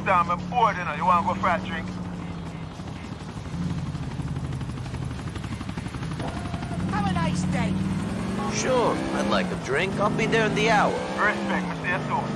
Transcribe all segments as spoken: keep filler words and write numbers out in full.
lunchtime, I'm bored, you know. You want to go for a drink? Have a nice day. Sure, I'd like a drink. I'll be there in the hour. Respect, we see you soon.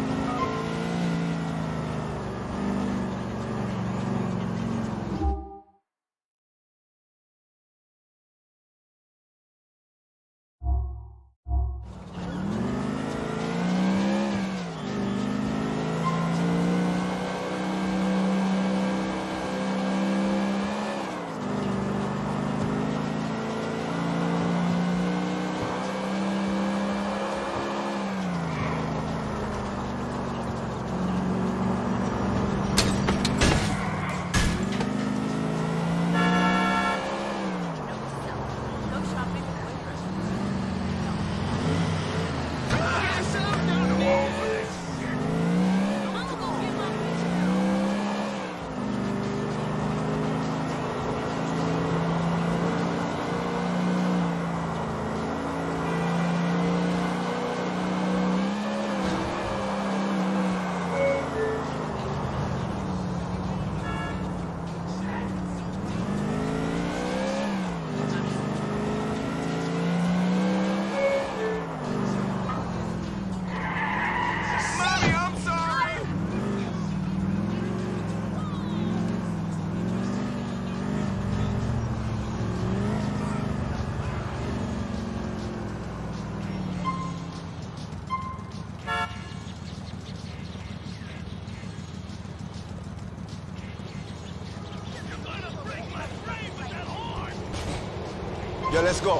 Yeah, let's go.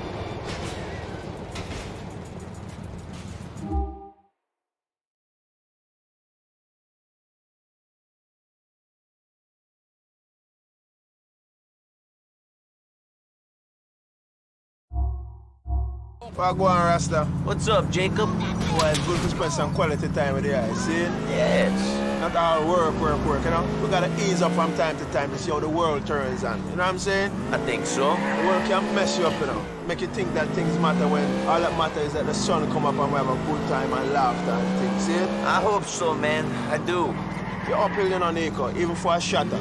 Well, go on, Rasta. What's up, Jacob? Well, it's good to spend some quality time with the guys, see? Yes. Not all work, work, work, you know? We gotta ease up from time to time to see how the world turns on. You know what I'm saying? I think so. The world can mess you up, you know? Make you think that things matter when all that matters is that the sun come up and we have a good time and laughter and things, see? I hope so, man. I do. You're uphill, you know, Nico, even for a shutter.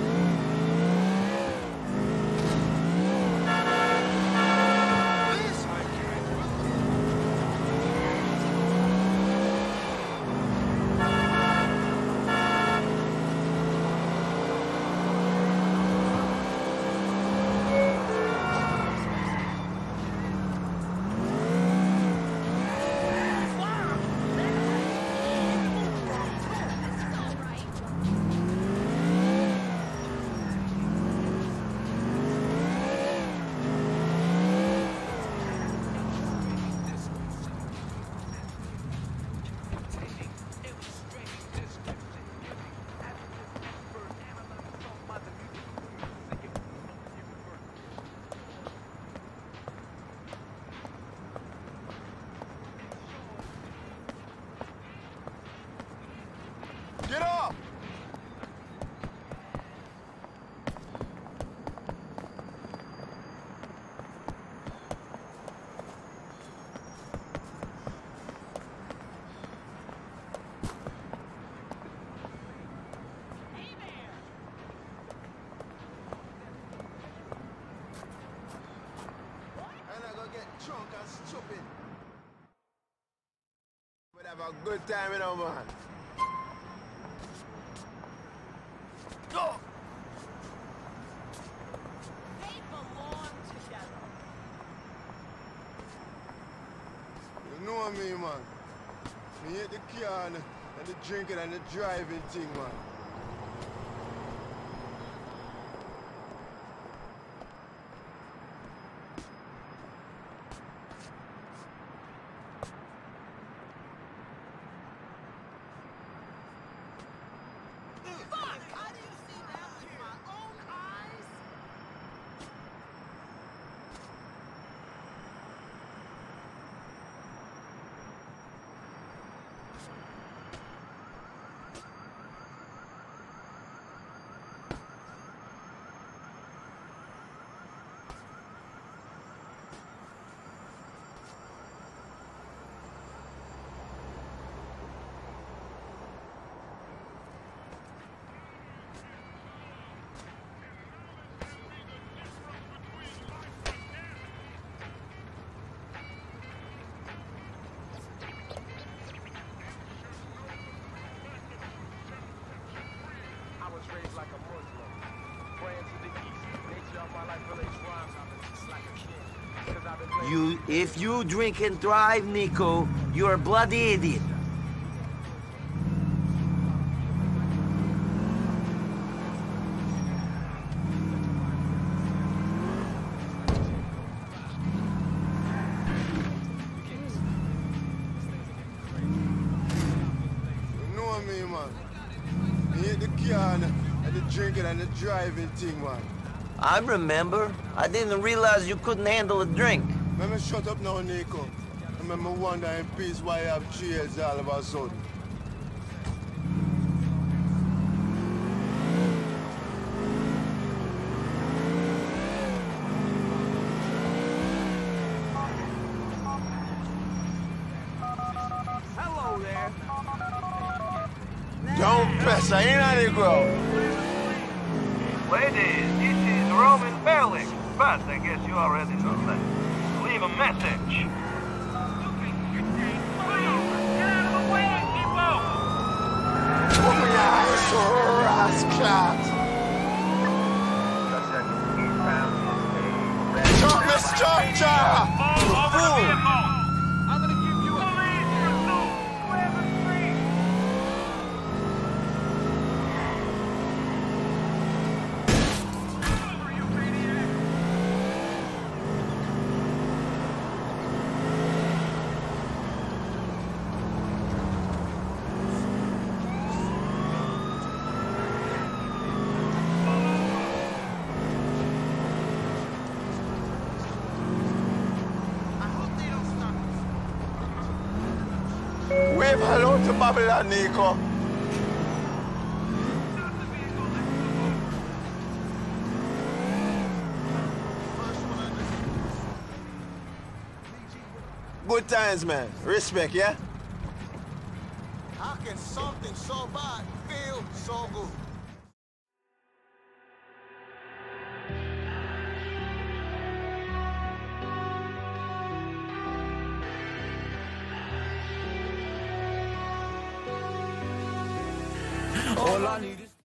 Get up! And I go get drunk and stupid. But have a good time, you know, man. Go! They belong together. You know me, man. Me hate the car and, and the drinking and the driving thing, man. You, if you drink and drive, Nico, you're a bloody idiot. You know me, man. You hate the car and the drinking and the driving thing, man. I remember. I didn't realize you couldn't handle a drink. Let me shut up now, Nico. I remember wonder in peace why you have cheers all of a sudden. Hello there. Don't press her in on the ground. Ladies, this is Roman Berlich, but I guess you already know that. Leave a message. Open your eyes, rascal. Shut the structure! Fool! I'm gonna give you a police pursuit. Clear the street. Over, you maniac. Wave hello to Babylon, Nico. Good times, man. Respect, yeah? How can something so bad feel so good? All I need is